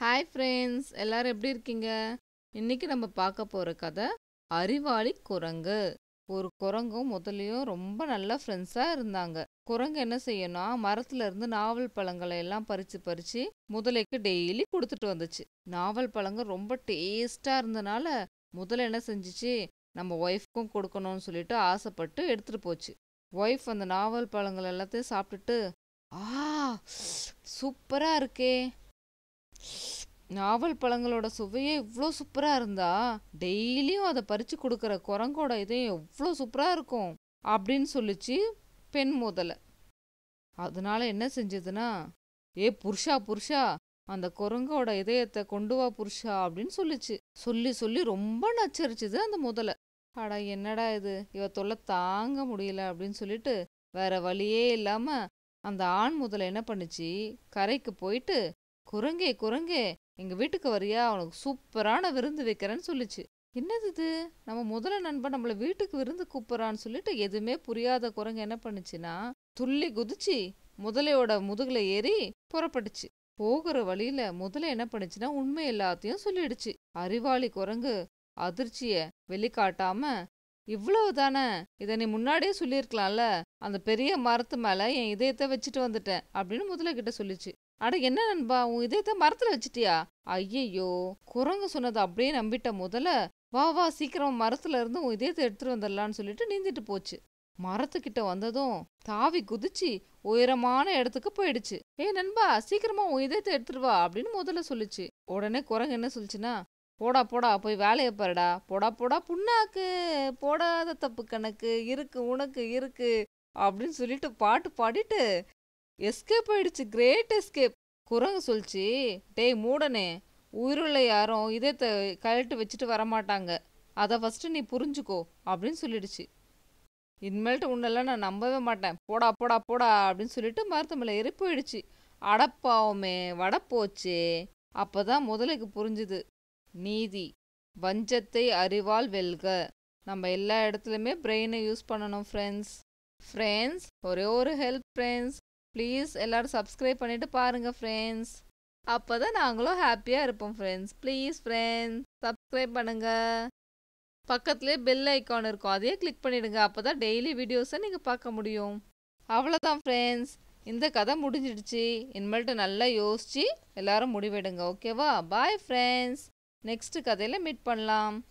Hi friends, எல்லாரும் எப்படி இருக்கீங்க? இன்னைக்கு நம்ம பார்க்க போற கதை அறிவாளி குரங்கு. ஒரு குரங்கும் முதலையும் ரொம்ப நல்ல ஃப்ரெண்ட்ஸா இருந்தாங்க. குரங்கு என்ன செய்யணும்னா, மரத்துல இருந்து நாவல் பழங்களை எல்லாம் பறிச்சு பறிச்சு முதலைக்கு டெய்லி கொடுத்துட்டு வந்துச்சு. நாவல் பழங்கள் ரொம்ப டேஸ்டா இருந்தனால முதலை என்ன செஞ்சுச்சு, நம்ம ஒய்ஃப்க்கும் கொடுக்கணும்னு சொல்லிட்டு ஆசைப்பட்டு எடுத்துட்டு போச்சு. ஒய்ஃப் அந்த நாவல் பழங்கள் எல்லாத்தையும் சாப்பிட்டுட்டு, ஆ சூப்பரா இருக்கே, நாவல் பழங்களோட சுவையே இவ்வளோ சூப்பரா இருந்தா டெய்லியும் அதை பறிச்சு கொடுக்குற குரங்கோட இதயம் எவ்வளோ சூப்பரா இருக்கும் அப்படின்னு சொல்லிச்சு பெண் முதலை. அதனால என்ன செஞ்சதுன்னா, ஏ புருஷா புருஷா, அந்த குரங்கோட இதயத்தை கொண்டு வா புருஷா அப்படின்னு சொல்லிச்சு. சொல்லி சொல்லி ரொம்ப நச்சரிச்சுது அந்த முதலை. அடா என்னடா இது, இவ தொல்லை தாங்க முடியல அப்படின்னு சொல்லிட்டு வேற வழியே இல்லாம அந்த ஆண் முதலை என்ன பண்ணுச்சு, கரைக்கு போயிட்டு, குரங்கே குரங்கே, எங்க வீட்டுக்கு வரியா, உனக்கு சூப்பரான விருந்து வைக்கிறேன்னு சொல்லிச்சு. என்னது இது, நம்ம முதல நண்பன் நம்மள வீட்டுக்கு விருந்து கூப்பிடறான்னு சொல்லிட்டு எதுவுமே புரியாத குரங்கு என்ன பண்ணுச்சுன்னா, துள்ளி குதிச்சு முதலையோட முதுகுல ஏறி புறப்பட்டுச்சு. போகிற வழியில முதலை என்ன பண்ணுச்சுன்னா உண்மை எல்லாத்தையும் சொல்லிடுச்சு. அறிவாளி குரங்கு அதிர்ச்சிய வெளிக்காட்டாம, இவ்வளவு தானே, இதை நீ முன்னாடியே சொல்லியிருக்கலாம்ல, அந்த பெரிய மரத்து மேல என் இதயத்தை வச்சுட்டு வந்துட்டேன் அப்படின்னு முதலை கிட்ட சொல்லிச்சு. அட என்ன நண்பா, உன் இதயத்தை மரத்துல வச்சிட்டியா? ஐயையோ, குரங்கு சொன்னதை அப்படியே நம்பிட்ட முதல்ல, வா வா சீக்கிரம் மரத்துல இருந்து உன் இதயத்தை எடுத்துட்டு வந்துடலான்னு சொல்லிட்டு நீந்திட்டு போச்சு. மரத்துக்கிட்ட வந்ததும் தாவி குதிச்சு உயரமான இடத்துக்கு போயிடுச்சு. ஏ நண்பா, சீக்கிரமா உன் இதயத்தை எடுத்துட்டு வா அப்படின்னு முதல்ல சொல்லிச்சு. உடனே குரங்கு என்ன சொல்லிச்சுன்னா, போடா போடா போய் வேலையை பாருடா, போடா போடா புண்ணாக்கு, போடாத தப்பு கணக்கு இருக்கு உனக்கு இருக்கு அப்படின்னு சொல்லிட்டு பாட்டு பாடிட்டு எஸ்கேப் ஆயிடுச்சு. Great escape. குரங்கு சொல்லிச்சு, டேய் மூடனே, உயிருள்ள யாரும் இதயத்தை கழட்டு வச்சுட்டு வரமாட்டாங்க, அதை ஃபஸ்ட்டு நீ புரிஞ்சுக்கோ அப்படின்னு சொல்லிடுச்சு. இனிமேல்ட்டு உன்னெல்லாம் நான் நம்பவே மாட்டேன், போடா போடா போடா அப்படின்னு சொல்லிட்டு மரத்து மேலே ஏறி போயிடுச்சு. அடப்பாவுமே வடப்போச்சே. அப்பதான் முதலைக்கு புரிஞ்சுது, நீதி வஞ்சத்தை அறிவால் வெல்க. நம்ம எல்லா இடத்துலையுமே பிரெயினை யூஸ் பண்ணணும் ஃப்ரெண்ட்ஸ். ஃப்ரெண்ட்ஸ், ஒரே ஒரு ஹெல்ப் ஃப்ரெண்ட்ஸ், ப்ளீஸ் எல்லாரும் சப்ஸ்கிரைப் பண்ணிட்டு பாருங்க ஃப்ரெண்ட்ஸ். அப்போதான் நாங்களும் ஹாப்பியாக இருப்போம் ஃப்ரெண்ட்ஸ். ப்ளீஸ் ஃப்ரெண்ட்ஸ் சப்ஸ்கிரைப் பண்ணுங்க. பக்கத்துலேயே பெல் ஐக்கான் இருக்கும், அதையே கிளிக் பண்ணிடுங்க. அப்போ தான் டெய்லி வீடியோஸை நீங்கள் பார்க்க முடியும். அவ்வளோதான் ஃப்ரெண்ட்ஸ், இந்த கதை முடிஞ்சிடுச்சு. இனிமேல்ட்டு நல்லா யோசிச்சு எல்லாரும் முடிவெடுங்க, ஓகேவா? பாய் ஃப்ரெண்ட்ஸ், நெக்ஸ்ட் கதையில் மீட் பண்ணலாம்.